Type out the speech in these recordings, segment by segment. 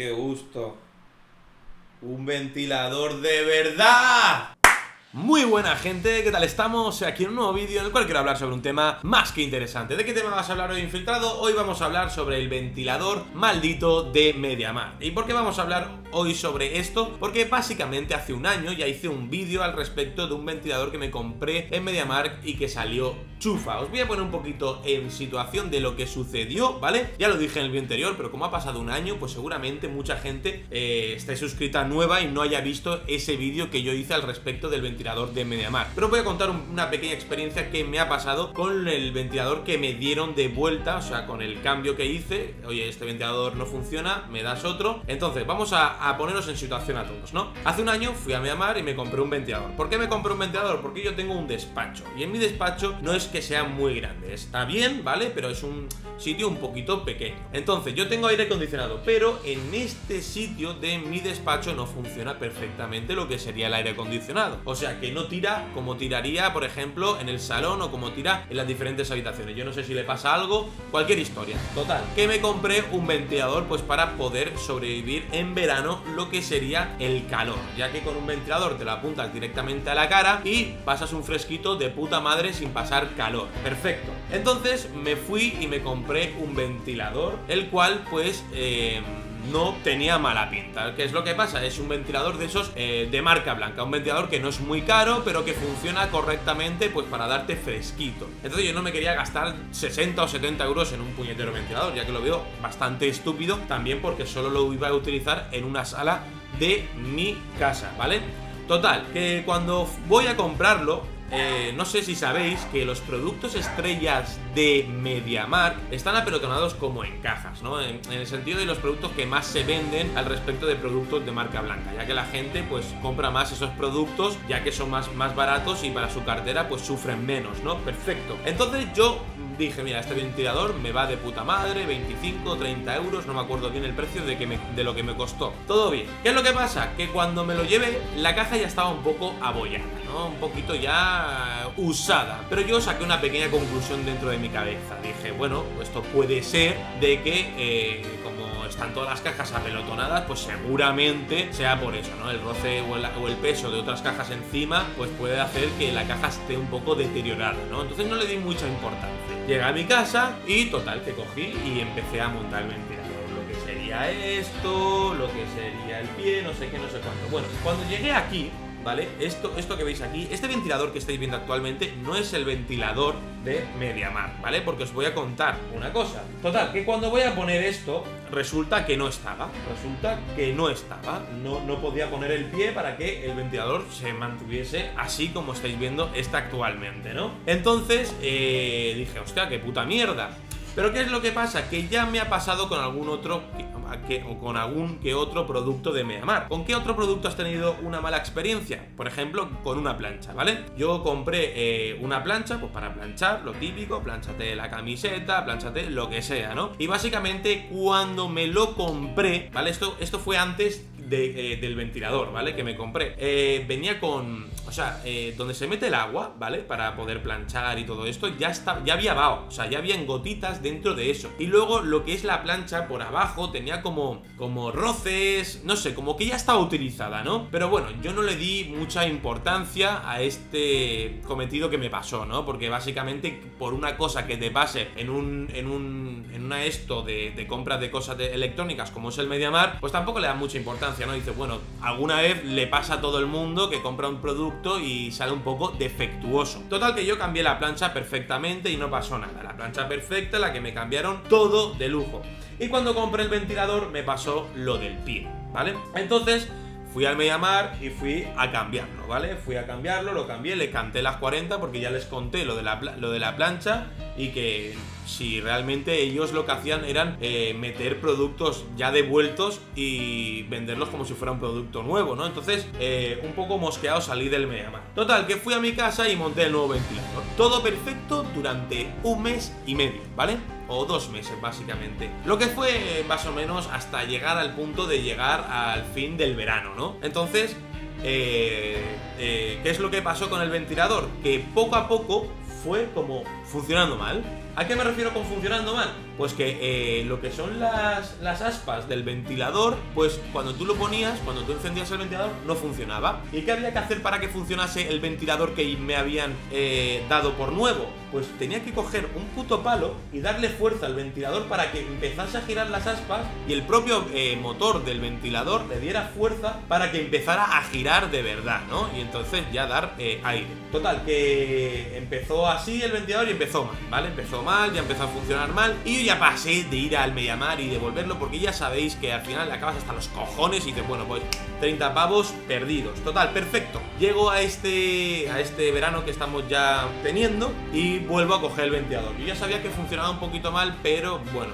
qué gusto. Un ventilador de verdad. Muy buena gente, ¿qué tal estamos? Aquí en un nuevo vídeo en el cual quiero hablar sobre un tema más que interesante. ¿De qué tema vas a hablar hoy, infiltrado? Hoy vamos a hablar sobre el ventilador maldito de MediaMarkt. ¿Y por qué vamos a hablar hoy sobre esto? Porque básicamente hace un año ya hice un vídeo al respecto de un ventilador que me compré en MediaMarkt y que salió chufa. Os voy a poner un poquito en situación de lo que sucedió, ¿vale? Ya lo dije en el vídeo anterior, pero como ha pasado un año, pues seguramente mucha gente esté suscrita nueva y no haya visto ese vídeo que yo hice al respecto del ventilador de MediaMarkt. Pero os voy a contar una pequeña experiencia que me ha pasado con el ventilador que me dieron de vuelta, o sea, con el cambio que hice. Oye, este ventilador no funciona, me das otro. Entonces, vamos a ponernos en situación a todos, ¿no? Hace un año fui a MediaMarkt y me compré un ventilador. ¿Por qué me compré un ventilador? Porque yo tengo un despacho y en mi despacho no es que sea muy grande, está bien, ¿vale? Pero es un sitio un poquito pequeño. Entonces, yo tengo aire acondicionado, pero en este sitio de mi despacho no funciona perfectamente lo que sería el aire acondicionado. O sea, que no tira como tiraría, por ejemplo, en el salón o como tira en las diferentes habitaciones. Yo no sé si le pasa algo, cualquier historia. Total, que me compré un ventilador pues para poder sobrevivir en verano lo que sería el calor, ya que con un ventilador te lo apuntas directamente a la cara y pasas un fresquito de puta madre sin pasar calor. Perfecto. Entonces me fui y me compré un ventilador, el cual pues no tenía mala pinta. ¿Qué es lo que pasa? Es un ventilador de esos de marca blanca, un ventilador que no es muy caro, pero que funciona correctamente pues para darte fresquito. Entonces yo no me quería gastar 60 o 70 euros en un puñetero ventilador, ya que lo veo bastante estúpido, también porque solo lo iba a utilizar en una sala de mi casa, ¿vale? Total, que cuando voy a comprarlo, no sé si sabéis que los productos estrellas de MediaMarkt están apelotonados como en cajas, ¿no? En el sentido de los productos que más se venden al respecto de productos de marca blanca, ya que la gente pues compra más esos productos, ya que son más baratos y para su cartera pues sufren menos, ¿no? Perfecto. Entonces yo dije, mira, este ventilador me va de puta madre, 25, 30 euros, no me acuerdo bien el precio de lo que me costó. Todo bien. ¿Qué es lo que pasa? Que cuando me lo llevé, la caja ya estaba un poco abollada, ¿no? Un poquito ya usada. Pero yo saqué una pequeña conclusión dentro de mi cabeza. Dije, bueno, esto puede ser de que, como están todas las cajas apelotonadas, pues seguramente sea por eso, ¿no? El roce o el peso de otras cajas encima, pues puede hacer que la caja esté un poco deteriorada, ¿no? Entonces no le di mucha importancia. Llegué a mi casa y total, que cogí y empecé a montar el ventilador. Lo que sería esto, lo que sería el pie, no sé qué, no sé cuánto. Bueno, cuando llegué aquí, ¿vale? Esto que veis aquí, este ventilador que estáis viendo actualmente no es el ventilador de MediaMarkt, ¿vale? Porque os voy a contar una cosa. Total, que cuando voy a poner esto, resulta que no estaba. No podía poner el pie para que el ventilador se mantuviese así como estáis viendo está actualmente, ¿no? Entonces, dije, hostia, qué puta mierda. Pero ¿qué es lo que pasa? Que ya me ha pasado con algún otro con algún que otro producto de MediaMarkt. ¿Con qué otro producto has tenido una mala experiencia? Por ejemplo, con una plancha, ¿vale? Yo compré una plancha, pues para planchar, lo típico, plánchate la camiseta, plánchate lo que sea, ¿no? Y básicamente cuando me lo compré, ¿vale? Esto fue antes del ventilador, ¿vale? Que me compré. Venía con... O sea, donde se mete el agua, ¿vale? Para poder planchar y todo esto, ya había vaho, o sea, ya habían gotitas dentro de eso. Y luego lo que es la plancha por abajo tenía como roces, no sé, como que ya estaba utilizada, ¿no? Pero bueno, yo no le di mucha importancia a este cometido que me pasó, ¿no? Porque básicamente por una cosa que te pase en una esto de compras de cosas electrónicas como es el MediaMarkt, pues tampoco le da mucha importancia, ¿no? Dice, bueno, alguna vez le pasa a todo el mundo que compra un producto y sale un poco defectuoso. Total, que yo cambié la plancha perfectamente y no pasó nada. La plancha perfecta, la que me cambiaron, todo de lujo. Y cuando compré el ventilador me pasó lo del pie, ¿vale? Entonces fui al MediaMarkt y fui a cambiarlo, ¿vale? Fui a cambiarlo, lo cambié, le canté las 40 porque ya les conté lo de la plancha y que si realmente ellos lo que hacían eran meter productos ya devueltos y venderlos como si fuera un producto nuevo, ¿no? Entonces, un poco mosqueado salí del MediaMarkt. Total, que fui a mi casa y monté el nuevo ventilador. Todo perfecto durante un mes y medio, ¿vale? O 2 meses básicamente. Lo que fue más o menos hasta llegar al punto de llegar al fin del verano, ¿no? Entonces, ¿qué es lo que pasó con el ventilador? Que poco a poco fue como funcionando mal, ¿A qué me refiero con funcionando mal? Pues que lo que son las aspas del ventilador, pues cuando tú lo ponías, cuando tú encendías el ventilador, no funcionaba. ¿Y qué había que hacer para que funcionase el ventilador que me habían dado por nuevo? Pues tenía que coger un puto palo y darle fuerza al ventilador para que empezase a girar las aspas y el propio motor del ventilador le diera fuerza para que empezara a girar de verdad, ¿no? Y entonces ya dar aire. Total, que empezó así el ventilador y empezó mal, ¿vale? Empezó mal, ya empezó a funcionar mal y yo ya pasé de ir al MediaMarkt y devolverlo porque ya sabéis que al final le acabas hasta los cojones y dices, bueno, pues 30 pavos perdidos. Total, perfecto. Llego a este verano que estamos ya teniendo y vuelvo a coger el ventilador. Yo ya sabía que funcionaba un poquito mal, pero bueno,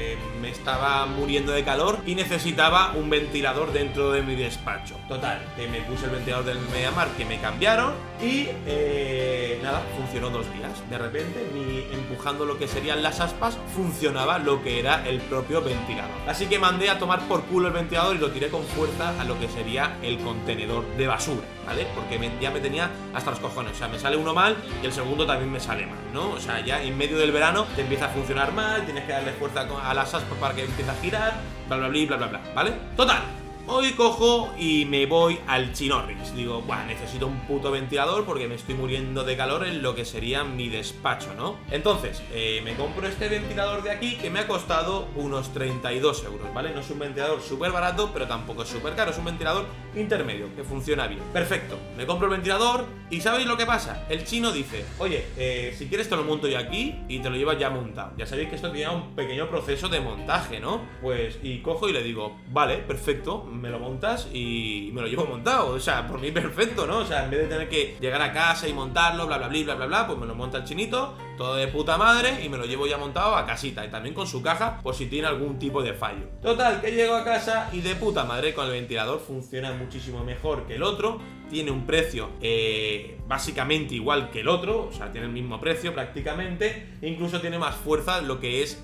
me estaba muriendo de calor y necesitaba un ventilador dentro de mi despacho. Total, que me puse el ventilador del MediaMarkt que me cambiaron y nada, funcionó 2 días. De repente, ni empujando lo que serían las aspas, funcionaba lo que era el propio ventilador. Así que mandé a tomar por culo el ventilador y lo tiré con fuerza a lo que sería el contenedor de basura, ¿vale? Porque ya me tenía hasta los cojones. O sea, me sale uno mal y el segundo también me sale mal, ¿no? O sea, ya en medio del verano te empieza a funcionar mal, tienes que darle fuerza a las aspas para que empiece a girar, bla bla bla bla bla, ¿vale? Total, hoy cojo y me voy al Chinorris. Digo, buah, necesito un puto ventilador porque me estoy muriendo de calor en lo que sería mi despacho, ¿no? Entonces, me compro este ventilador de aquí que me ha costado unos 32 euros, ¿vale? No es un ventilador súper barato, pero tampoco es súper caro. Es un ventilador intermedio, que funciona bien. Perfecto, me compro el ventilador y ¿sabéis lo que pasa? El chino dice, oye, si quieres te lo monto yo aquí y te lo llevas ya montado. Ya sabéis que esto tiene un pequeño proceso de montaje, ¿no? Pues, y cojo y le digo, vale, perfecto, me lo montas y me lo llevo montado. O sea, por mí perfecto, ¿no? O sea, en vez de tener que llegar a casa y montarlo, bla bla bla bla bla bla, pues me lo monta el chinito, todo de puta madre, y me lo llevo ya montado a casita. Y también con su caja, por si tiene algún tipo de fallo. Total, que llego a casa y de puta madre con el ventilador. Funciona muchísimo mejor que el otro. Tiene un precio básicamente igual que el otro. O sea, tiene el mismo precio prácticamente. E incluso tiene más fuerza lo que es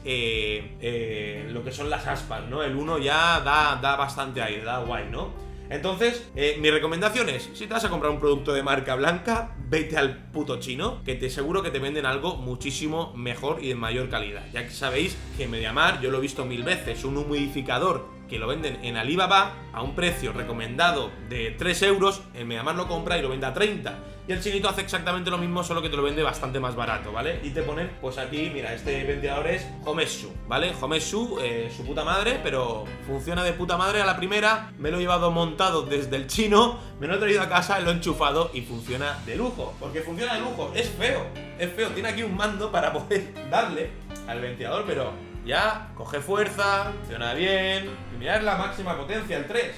lo que son las aspas, ¿no? El uno ya da bastante aire, da guay, ¿no? Entonces, mi recomendación es, si te vas a comprar un producto de marca blanca, vete al puto chino, que te seguro que te venden algo muchísimo mejor y de mayor calidad. Ya que sabéis que en MediaMarkt, yo lo he visto 1000 veces, un humidificador que lo venden en Alibaba a un precio recomendado de 3 euros, en MediaMarkt lo compra y lo vende a 30. Y el chinito hace exactamente lo mismo, solo que te lo vende bastante más barato, ¿vale? Y te ponen, pues aquí, mira, este ventilador es Homeshu, ¿vale? Homeshu, su puta madre, pero funciona de puta madre a la primera. Me lo he llevado montado desde el chino, me lo he traído a casa, lo he enchufado y funciona de lujo. Porque funciona de lujo, es feo, tiene aquí un mando para poder darle al ventilador, pero ya coge fuerza, funciona bien. Y mirad la máxima potencia, el 3.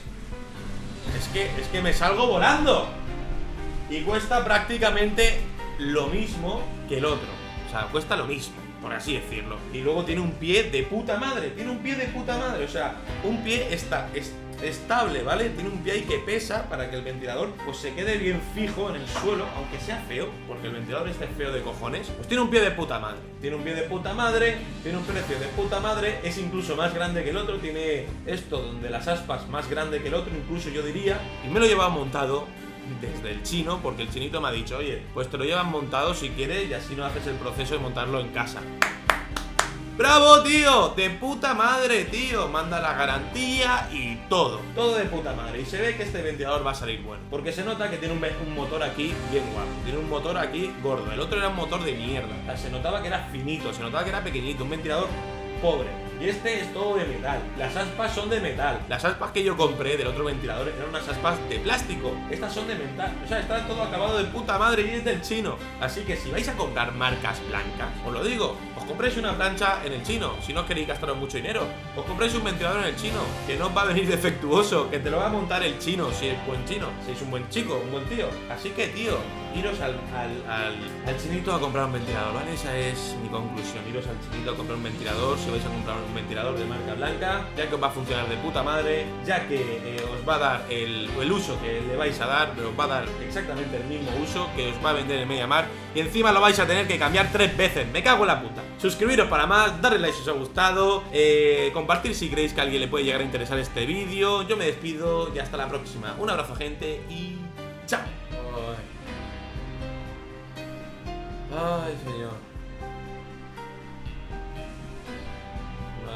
Es que me salgo volando. Y cuesta prácticamente lo mismo que el otro. O sea, cuesta lo mismo, por así decirlo. Y luego tiene un pie de puta madre. O sea, un pie estable, ¿vale? Tiene un pie ahí que pesa para que el ventilador pues se quede bien fijo en el suelo, aunque sea feo, porque el ventilador este es feo de cojones. Pues tiene un pie de puta madre. Tiene un pie de puta madre, tiene un precio de puta madre. Es incluso más grande que el otro. Tiene esto donde las aspas más grande que el otro, incluso yo diría. Y me lo llevaba montado desde el chino, porque el chinito me ha dicho, oye, pues te lo llevan montado si quieres y así no haces el proceso de montarlo en casa. ¡Bravo, tío! ¡De puta madre, tío! Manda la garantía y todo de puta madre. Y se ve que este ventilador va a salir bueno, porque se nota que tiene un motor aquí bien guapo. Tiene un motor aquí gordo. El otro era un motor de mierda. O sea, se notaba que era finito, se notaba que era pequeñito. Un ventilador pobre. Y este es todo de metal. Las aspas son de metal. Las aspas que yo compré del otro ventilador eran unas aspas de plástico. Estas son de metal. O sea, está todo acabado de puta madre y es del chino. Así que si vais a comprar marcas blancas, os lo digo, os compréis una plancha en el chino. Si no os queréis gastaros mucho dinero, os compréis un ventilador en el chino, que no os va a venir defectuoso, que te lo va a montar el chino, si es buen chino, si es un buen chico, un buen tío. Así que, tío, iros al chinito a comprar un ventilador, ¿vale? Esa es mi conclusión. Iros al chinito a comprar un ventilador, si vais a comprar un ventilador de marca blanca, ya que os va a funcionar de puta madre, ya que os va a dar el uso que le vais a dar, pero os va a dar exactamente el mismo uso que os va a vender en MediaMarkt, y encima lo vais a tener que cambiar 3 veces. Me cago en la puta. Suscribiros para más, darle like si os ha gustado, compartir si creéis que a alguien le puede llegar a interesar este vídeo. Yo me despido y hasta la próxima. Un abrazo, gente, y chao. Ay, señor.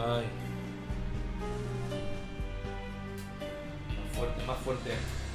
Ay. Más fuerte, más fuerte.